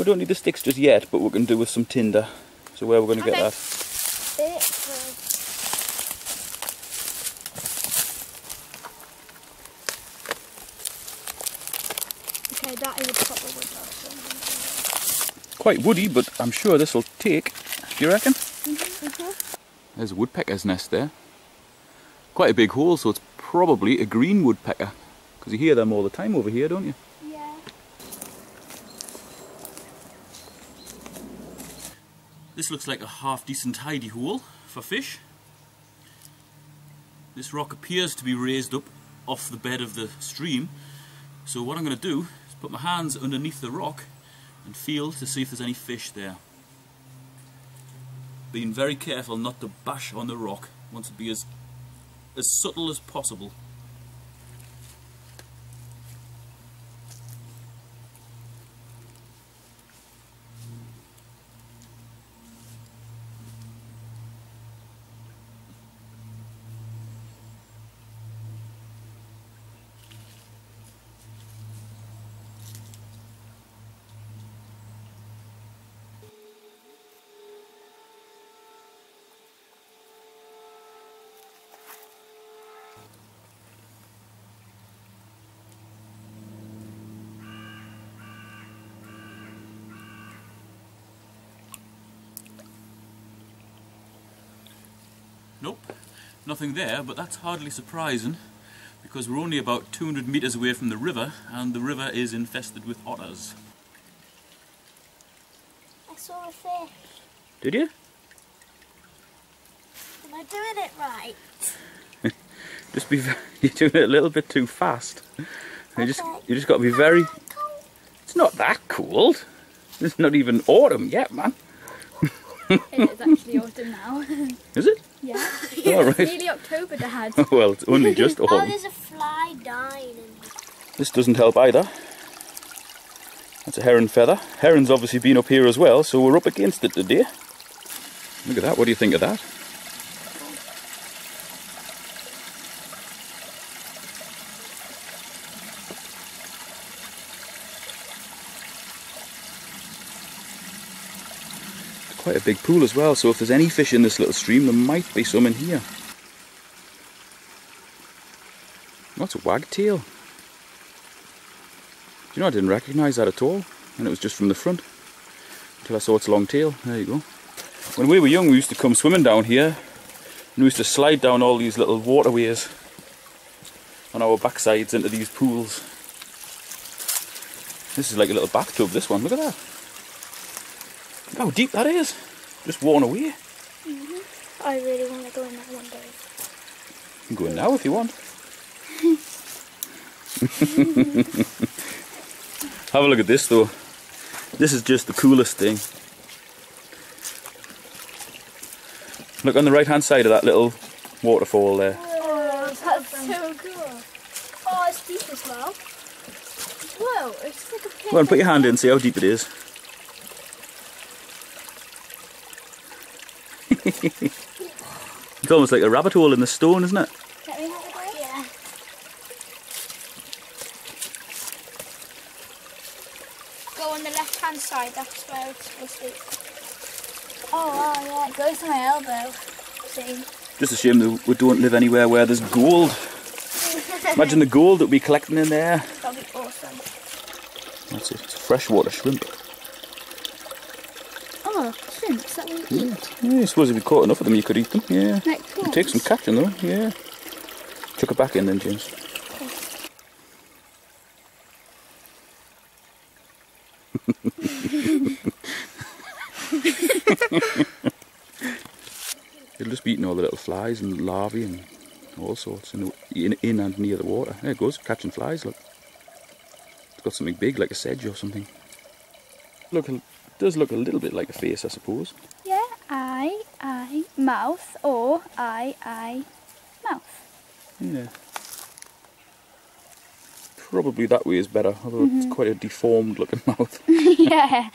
We don't need the sticks just yet, but we can do with some tinder. So where are we going to get that? Okay, that is a proper wood box. Quite woody, but I'm sure this will take. Do you reckon? There's a woodpecker's nest there. Quite a big hole, so it's probably a green woodpecker. Because you hear them all the time over here, don't you? Yeah. This looks like a half decent hidey hole for fish. This rock appears to be raised up off the bed of the stream. So what I'm going to do is put my hands underneath the rock and feel to see if there's any fish there. Being very careful not to bash on the rock. I want it to be as subtle as possible. Nope, nothing there, but that's hardly surprising because we're only about 200 metres away from the river and the river is infested with otters. I saw a fish. Did you? Am I doing it right? You're doing it a little bit too fast. You just got to be very... It's not that cold. It's not even autumn yet, man. It is actually autumn now. Is it? Yeah. All right. It's nearly October, Dad. Well, it's only just autumn. Oh, there's a fly dying. This doesn't help either. That's a heron feather. Heron's obviously been up here as well, so we're up against it today. Look at that. What do you think of that? Quite a big pool as well, so if there's any fish in this little stream, there might be some in here. What's a wagtail? Do you know, I didn't recognise that at all, and it was just from the front, until I saw its long tail. There you go. When we were young, we used to come swimming down here, and we used to slide down all these little waterways on our backsides into these pools. This is like a little bathtub, this one, look at that. Look how deep that is. Just worn away. I really want to go in that one day. You can go in now if you want. Have a look at this though. This is just the coolest thing. Look on the right hand side of that little waterfall there. Oh, that's so cool. Oh, it's deep as well. Whoa, it's like a pit. Go on, put your hand in and see how deep it is. It's almost like a rabbit hole in the stone, isn't it? Let me have a go? Yeah. Go on the left hand side, that's where it's supposed to be. Oh, yeah, it goes to my elbow. See? Just a shame that we don't live anywhere where there's gold. Imagine the gold that we'd be collecting in there. That'd be awesome. That's it, it's a freshwater shrimp. Oh, shrimp, is that what you eat? Yeah, I suppose if you caught enough of them you could eat them, yeah. Like prawns? Take some catching though, yeah. Chuck it back in then, James. It'll just be eating all the little flies and larvae and all sorts in and near the water. There it goes, catching flies, look. It's got something big like a sedge or something. Look, it does look a little bit like a face, I suppose. Yeah, eye, mouth, or eye, mouth. Yeah. Probably that way is better, although it's quite a deformed looking mouth. Yeah.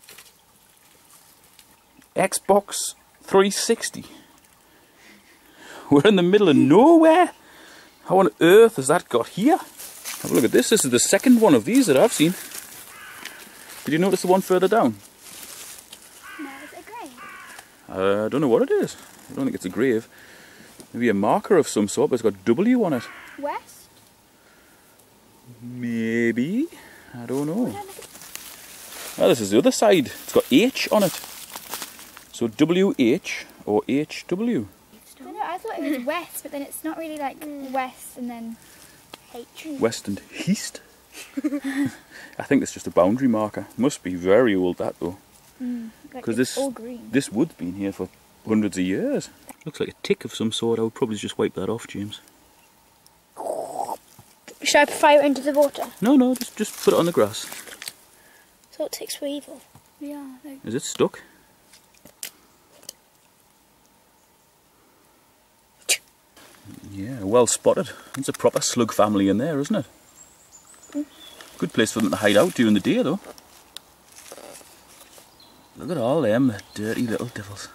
Xbox 360. We're in the middle of nowhere. How on earth has that got here? Have a look at this. This is the second one of these that I've seen. Did you notice the one further down? No, is it a grave? I don't know what it is. I don't think it's a grave. Maybe a marker of some sort, but it's got W on it. West? Maybe. I don't know. Oh, this is the other side. It's got H on it. So WH or HW. I thought it was west, but then it's not really like west and then H. West and east. I think it's just a boundary marker. Must be very old, that though. Because this wood's been here for hundreds of years. Looks like a tick of some sort. I would probably just wipe that off, James. Should I fire it into the water? No, just put it on the grass. So ticks were evil. Yeah. Is it stuck? Yeah, well spotted. It's a proper slug family in there, isn't it? Good place for them to hide out during the day, though. Look at all them dirty little devils.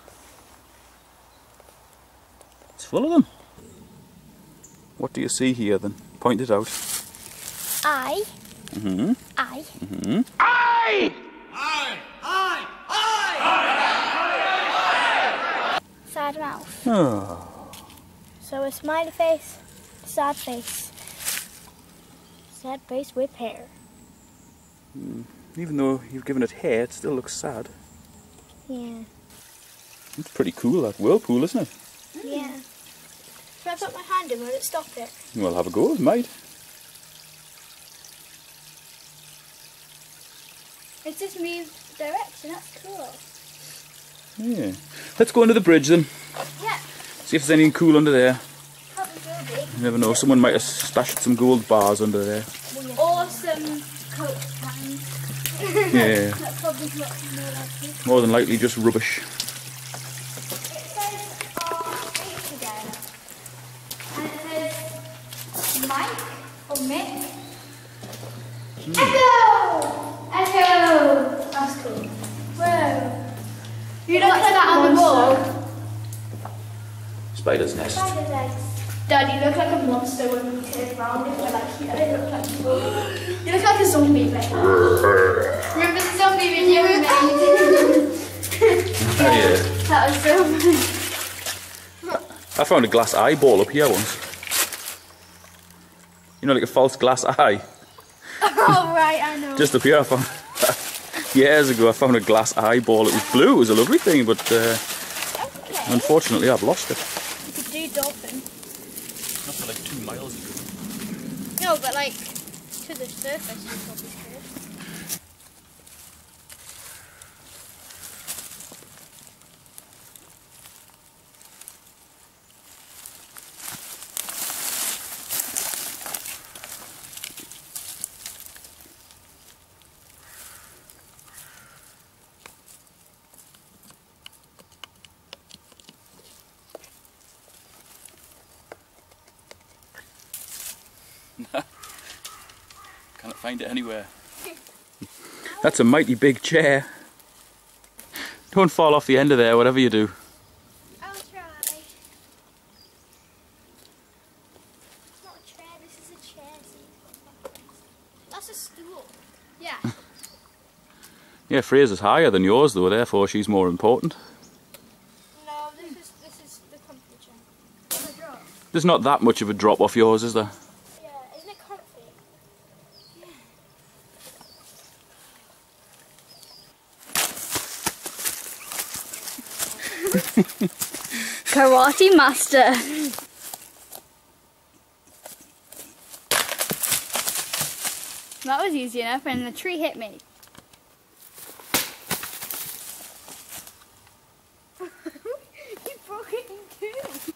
It's full of them. What do you see here, then? Point it out. I. Mm-hmm. I. Mm-hmm. I! Sad mouth. Oh. So a smiley face, sad face. Sad face with hair. Even though you've given it hair, it still looks sad. Yeah. It's pretty cool, that whirlpool, isn't it? Yeah. If I put my hand in, will it stop it? Well, have a go, it might. It's just moved direction, that's cool. Yeah. Let's go under the bridge then. Yeah. See if there's anything cool under there. Probably will be. You never know, someone might have stashed some gold bars under there. Or some Coke cans. Yeah. That's probably not more likely. More than likely just rubbish. It says our face again. And it says Mike or Mick. Echo! Echo! That's cool. Whoa. You look like that on the wall. Spider's nest. Spider's eggs. Dad, you look like a monster when we turn around and we're like, here, you look like you look like a zombie. Like, remember the zombie video we made? Oh yeah. That was so funny. I found a glass eyeball up here once. You know, like a false glass eye. Oh right, I know. Just up here I found, years ago I found a glass eyeball. It was blue, it was a lovely thing, but unfortunately I've lost it. You could do dolphin. Not for like 2 miles ago. No, but like to the surface you probably could. Can't find it anywhere. That's a mighty big chair. Don't fall off the end of there, whatever you do. I'll try. It's not a chair, this is a chair. That's a stool. Yeah. Yeah, Fraser's higher than yours though, therefore she's more important. No, this is the comfy chair. There's a drop. There's not that much of a drop off yours, is there? Yeah, isn't it comfy? Karate master. That was easy enough, and the tree hit me. You broke it in two.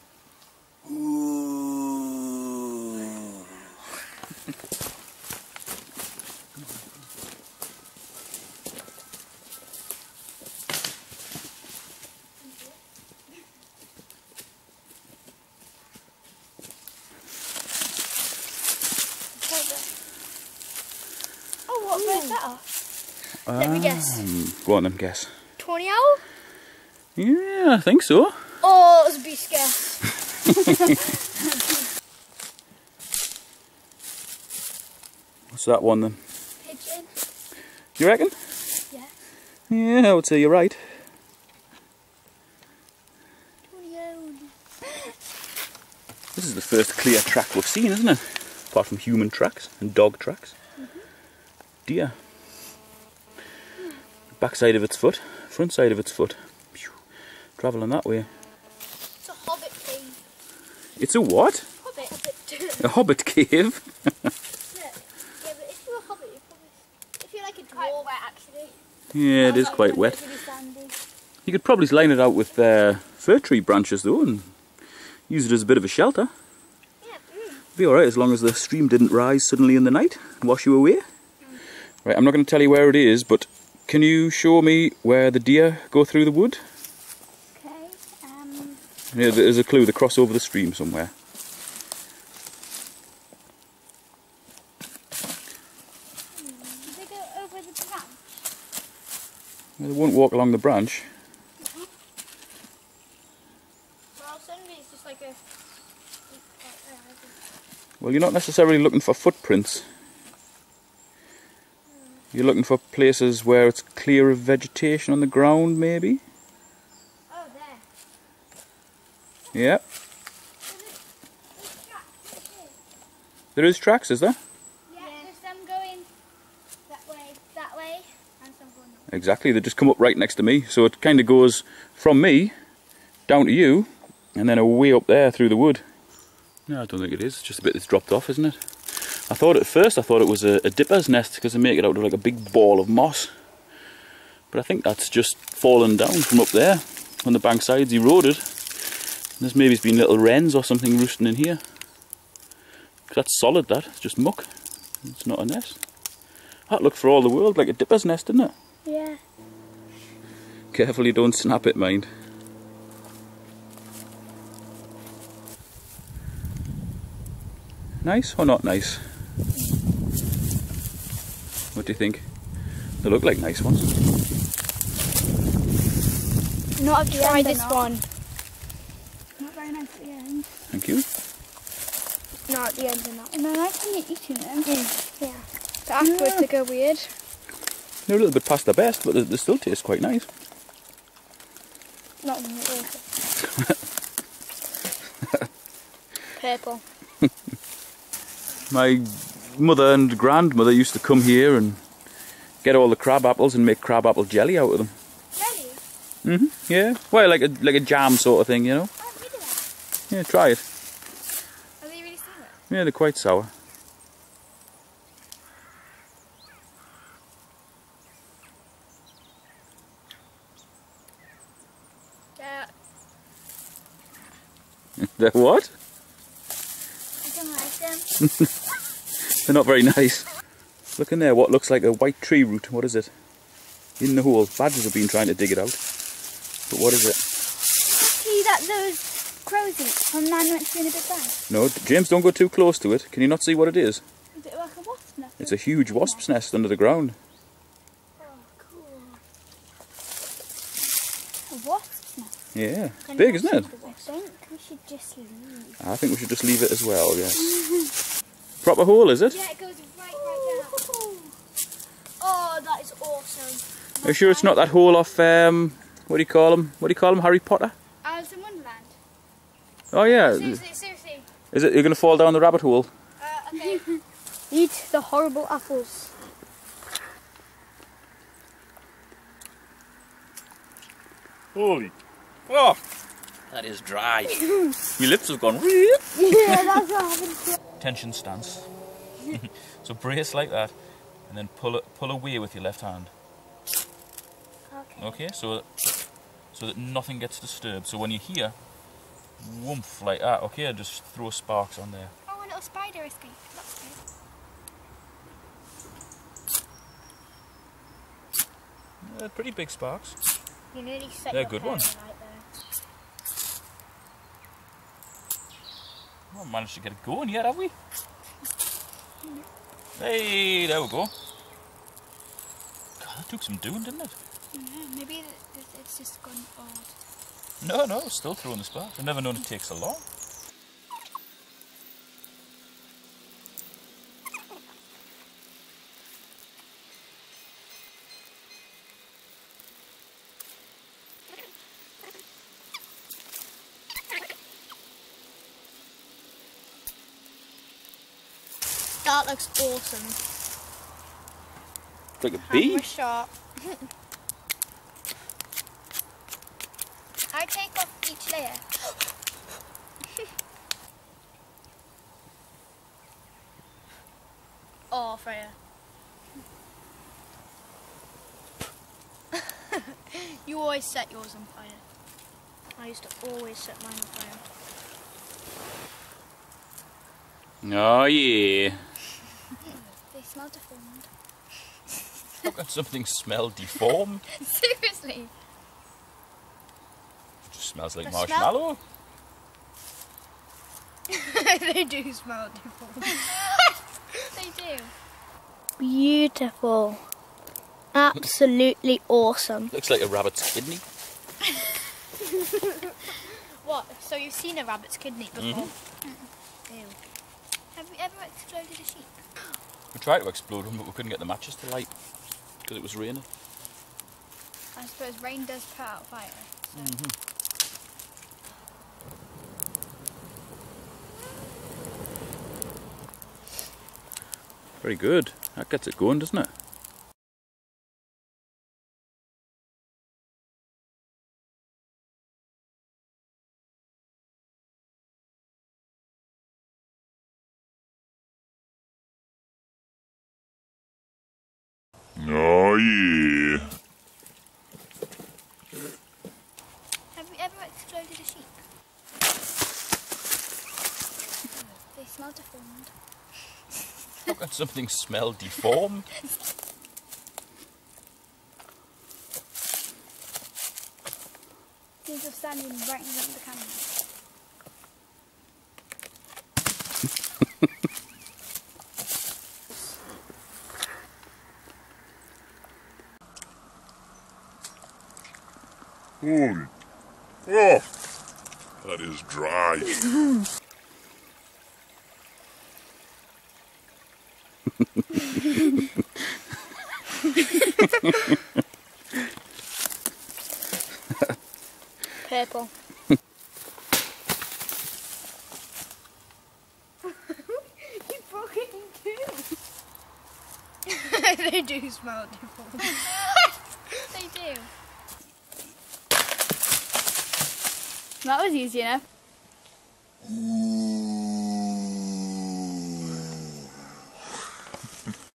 Oh, what bird's that off? Let me guess. Go on then, guess. Tawny owl? Yeah, I think so. Oh, it was a beast guess. What's that one then? Pigeon. You reckon? Yeah. Yeah, I would say you're right. This is the first clear track we've seen, isn't it? Apart from human tracks and dog tracks. Deer. Backside of its foot, front side of its foot. Travelling that way. It's a hobbit cave. It's a what? Hobbit. A hobbit cave? Yeah, but if you're a hobbit, if you're like a dwarf, wet actually. Yeah, it is quite wet. You could probably line it out with fir tree branches though and use it as a bit of a shelter. Yeah. Be alright as long as the stream didn't rise suddenly in the night and wash you away. Right, I'm not going to tell you where it is, but can you show me where the deer go through the wood? Okay. Yeah, there's a clue, they cross over the stream somewhere. Do they go over the branch? Well, they won't walk along the branch. Well, suddenly it's just like a... Well, you're not necessarily looking for footprints. You're looking for places where it's clear of vegetation on the ground, maybe? Oh, there. Yep. There is tracks, is there? Yeah, there's some going that way, and some going that way. Exactly, they just come up right next to me. So it kind of goes from me down to you, and then away up there through the wood. No, I don't think it is. It's just a bit that's dropped off, isn't it? I thought at first it was a dipper's nest because they make it out of like a big ball of moss. But I think that's just fallen down from up there when the bank side's eroded. There's maybe been little wrens or something roosting in here. That's solid, that. It's just muck. It's not a nest. That looked for all the world like a dipper's nest, didn't it? Yeah. Careful you don't snap it, mind. Nice or not nice? What do you think? They look like nice ones. Not at the Try end. this one. Not very nice at the end. Thank you. Not at the end of that. And they're nice when you're eating them. Yeah. But afterwards they go weird. They're a little bit past their best, but they still taste quite nice. Not really. Purple. My mother and grandmother used to come here and get all the crab apples and make crab apple jelly out of them. Jelly? Yeah. Well, like a jam sort of thing, you know. Oh, we do that. Yeah, try it. Are they really sour? Yeah, they're quite sour. Yeah. They're what? I don't like them. They're not very nice. Look in there, what looks like a white tree root. What is it? In the hole. Badgers have been trying to dig it out. But what is it? See that those crows eat from 9 minutes in a bit down? No, James, don't go too close to it. Can you not see what it is? Is it like a wasp nest? It's a huge wasp's nest under the ground. Oh, cool. A wasp's nest? Yeah, it's big, isn't it? I think we should just leave. I think we should just leave it as well, yes. Proper hole, is it? Yeah, it goes right down. Oh, that is awesome. Are you sure it's not that hole off, what do you call him? What do you call him, Harry Potter? Alice in Wonderland. Oh yeah. Seriously. Is it, you're going to fall down the rabbit hole? Okay. Eat the horrible apples. Holy. Oh, that is dry. My lips have gone. Yeah, that's what happened. Tension stance. So brace like that, and then pull away with your left hand. Okay, so that nothing gets disturbed. So when you hear whoomph like that, okay, just throw sparks on there. Oh, a little spider escaped. That's good. They're pretty big sparks. You nearly set They're your good hair ones. right there. We haven't managed to get it going yet, have we? Hey, there we go. God, that took some doing, didn't it? Yeah, maybe it's just gone odd. No, it's still throwing the sparks. I've never known it take so long. That looks awesome. It's like a bee. Camera shot. I take off each layer. Oh, Freya. You always set yours on fire. I used to always set mine on fire. Oh yeah. They smell deformed. How can something smell deformed? Seriously. It just smells like The marshmallow. They do smell deformed. They do. Beautiful. Absolutely awesome. Looks like a rabbit's kidney. What? So you've seen a rabbit's kidney before? Mm-hmm. Ew. Have you ever exploded a sheep? We tried to explode one, but we couldn't get the matches to light because it was raining. I suppose rain does put out fire. So. Mm-hmm. Very good. That gets it going, doesn't it? Oh yeah. Have you ever exploded a sheep? They smell deformed. How can something smell deformed? Seems you're standing right in front of the camera. Holy. Oh, that is dry. Purple. You broke it in two. They do smell deformed. They do. That was easy enough.